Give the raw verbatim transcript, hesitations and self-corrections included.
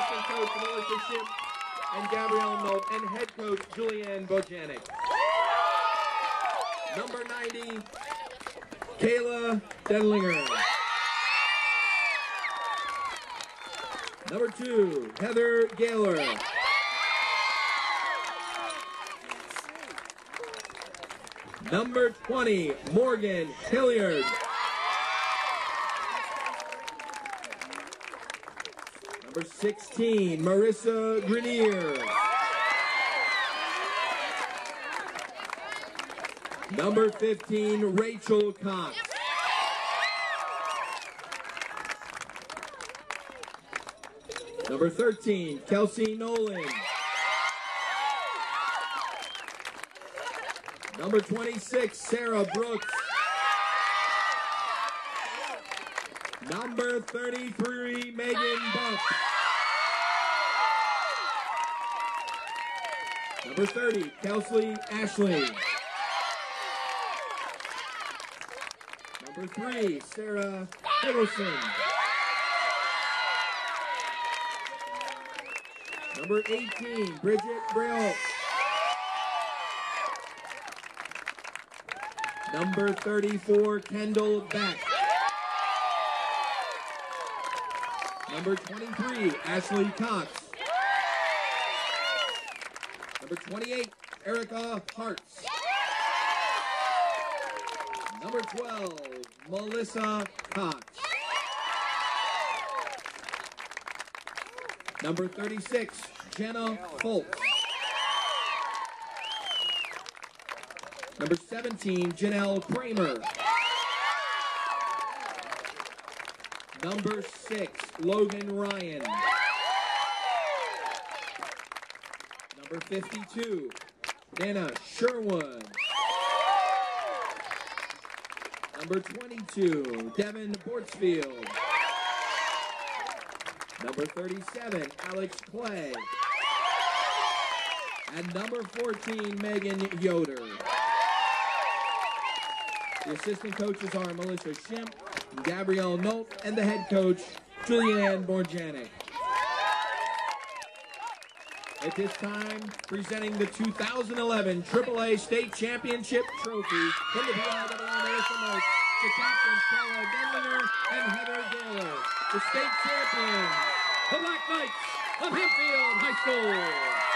assistant coach Melissa Schimpf and Gabrielle Nolt, and head coach Julianne Bojanic. Number ninety, Kayla Denlinger. Number two, Heather Gaylor. Number twenty, Morgan Hilliard. Number sixteen, Marissa Grenier. Number fifteen, Rachel Cox. Number thirteen, Kelsey Nolan. Number twenty-six, Sarah Brooks. Number thirty-three, Megan Buck. Number thirty, Kelsey Ashley. Number three, Sarah Hiddleston. Number eighteen, Bridget Braille. Number thirty-four, Kendall Beck. Number twenty-three, Ashley Cox. Number twenty-eight, Erica Hartz. Number twelve, Melissa Cox. Number thirty-six, Jenna Foltz. Number seventeen, Janelle Kramer. Number six, Logan Ryan. Number fifty-two, Nana Sherwood. Number twenty-two, Devin Bortsfield. Number thirty-seven, Alex Clay. And number fourteen, Megan Yoder. The assistant coaches are Melissa Schimpf, Gabrielle Nolt, and the head coach, Julianne Bojanic. At this time, presenting the two thousand eleven triple A State Championship Trophy from the P I A A Melissa Nolt to captains Kayla Denlinger and Heather Gaylor, the state champions, the Black Knights of Hempfield High School.